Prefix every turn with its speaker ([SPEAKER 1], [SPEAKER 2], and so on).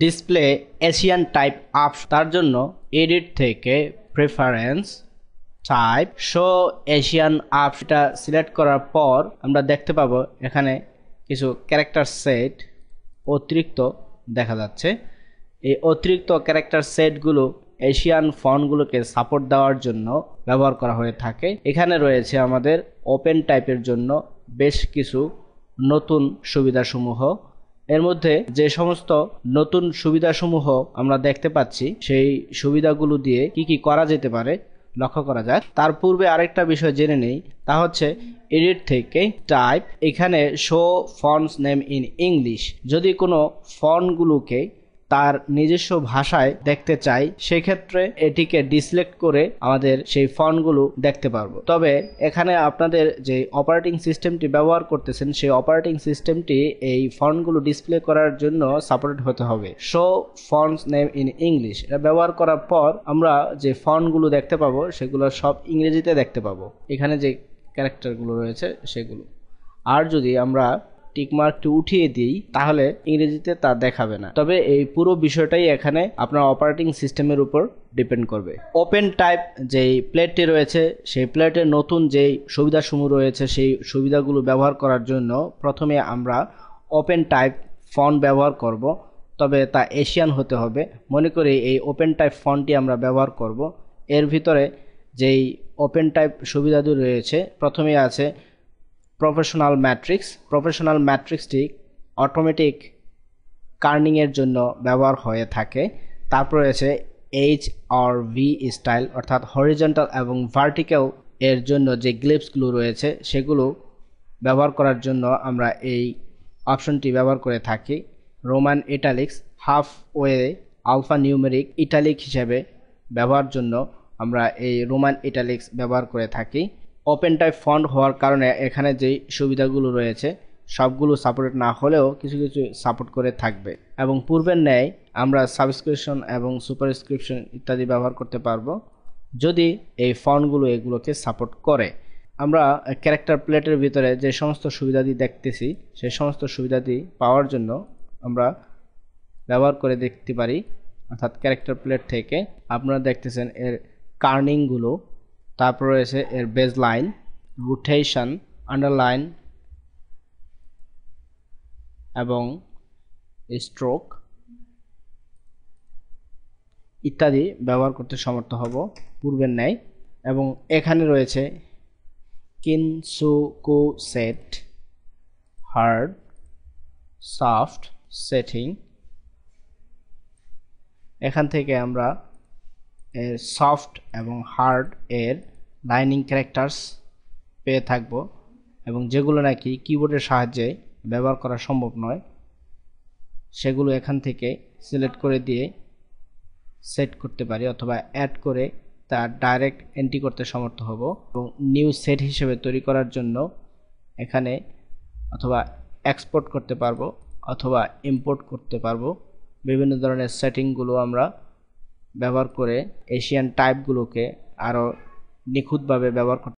[SPEAKER 1] Display Asian type up, তার জন্য edit থেকে preference type show Asian up এটা সিলেক্ট করার পর আমরা দেখতে পাবো এখানে কিছু ক্যারেক্টার সেট অতিরিক্ত দেখা যাচ্ছে। এই অতিরিক্ত ক্যারেক্টার সেটগুলো এশিয়ান ফন্টগুলোকে সাপোর্ট দেওয়ার জন্য ব্যবহার করা হয়ে থাকে। এখানে রয়েছে আমাদের ওপেন টাইপের জন্য বেশ কিছু নতুন সুবিধাসমূহ। এর মধ্যে যে সমস্ত নতুন সুবিধাসমূহ আমরা দেখতে পাচ্ছি সেই সুবিধাগুলো দিয়ে কি কি করা যেতে পারে লক্ষ্য করা যায়। তার পূর্বে আরেকটা বিষয় জেনে নেই, তা হচ্ছে এডিট থেকে টাইপ, এখানে show fonts name in English. যদি কোনো ফন্টগুলোকে তার নিজস্ব ভাষায় দেখতে চাই সেক্ষেত্রে এটিকে ডিসিলেক্ট করে আমাদের সেই ফন্টগুলো দেখতে পারবো। তবে এখানে আপনাদের যে অপারেটিং সিস্টেমটি ব্যবহার করতেছেন সেই অপারেটিং সিস্টেমটি এই ফন্টগুলো ডিসপ্লে করার জন্য সাপোর্টেড হতে হবে। Show fonts name in English এটা ব্যবহার করার পর আমরা যে ফন্টগুলো দেখতে পাবো সেগুলো সব ইংরেজিতে দেখতে পাবো, এখানে যে ক্যারেক্টারগুলো রয়েছে সেগুলো। আর যদি আমরা টিকমার্কটি উঠিয়ে দিই তাহলে ইংরেজিতে তা দেখাবে না। তবে এই পুরো বিষয়টাই এখানে আপনার অপারেটিং সিস্টেমের উপর ডিপেন্ড করবে। ওপেন টাইপ যেই প্লেটটি রয়েছে সেই প্লেটের নতুন যেই সুবিধাসমূহ রয়েছে সেই সুবিধাগুলো ব্যবহার করার জন্য প্রথমে আমরা ওপেন টাইপ ফন্ট ব্যবহার করব, তবে তা এশিয়ান হতে হবে। মনে করি এই ওপেন টাইপ ফন্টটি আমরা ব্যবহার করব। এর ভিতরে যেই ওপেন টাইপ সুবিধাগুলো রয়েছে প্রথমে আছে প্রফেশনাল ম্যাট্রিক্স। প্রফেশনাল ম্যাট্রিক্সটি অটোমেটিক কার্নিংয়ের জন্য ব্যবহার হয়ে থাকে। তারপর রয়েছে HRV স্টাইল, অর্থাৎ হরিজন্টাল এবং ভার্টিক্যাল এর জন্য যে গ্লিপসগুলো রয়েছে সেগুলো ব্যবহার করার জন্য আমরা এই অপশনটি ব্যবহার করে থাকি। Roman italics, half way alpha numeric italic হিসেবে ব্যবহার জন্য আমরা এই রোমান ইটালিক্স ব্যবহার করে থাকি। ওপেন টাইপ ফন্ট হওয়ার কারণে এখানে যেই সুবিধাগুলো রয়েছে সবগুলো সাপোর্ট না হলেও কিছু কিছু সাপোর্ট করে থাকবে এবং পূর্বের ন্যায় আমরা সাবস্ক্রিপশন এবং সুপারস্ক্রিপশন ইত্যাদি ব্যবহার করতে পারবো যদি এই ফন্টগুলো এগুলোকে সাপোর্ট করে। আমরা ক্যারেক্টার প্লেটের ভিতরে যে সমস্ত সুবিধাদি দেখতেছি সেই সমস্ত সুবিধাদি পাওয়ার জন্য আমরা ব্যবহার করে দেখতে পারি। অর্থাৎ ক্যারেক্টার প্লেট থেকে আপনারা দেখতেছেন এর কার্নিংগুলো, তারপর রয়েছে এর বেজ লাইন, রোটেশন, আন্ডারলাইন এবং স্ট্রোক ইত্যাদি ব্যবহার করতে সমর্থ হব পূর্বের ন্যায়। এবং এখানে রয়েছে kinsoku set, hard, soft setting. এখান থেকে আমরা এর সফট এবং হার্ড এর লাইনিং ক্যারেক্টার্স পেয়ে থাকব এবং যেগুলো নাকি কিবোর্ডের সাহায্যে ব্যবহার করা সম্ভব নয় সেগুলো এখান থেকে সিলেক্ট করে দিয়ে সেট করতে পারি অথবা অ্যাড করে তা ডাইরেক্ট এন্ট্রি করতে সমর্থ হব। এবং নিউ সেট হিসেবে তৈরি করার জন্য এখানে অথবা এক্সপোর্ট করতে পারবো অথবা ইম্পোর্ট করতে পারবো। বিভিন্ন ধরনের সেটিংগুলো আমরা ব্যবহার করে এশিয়ান টাইপগুলোকে আরও নিখুঁতভাবে ব্যবহার করতে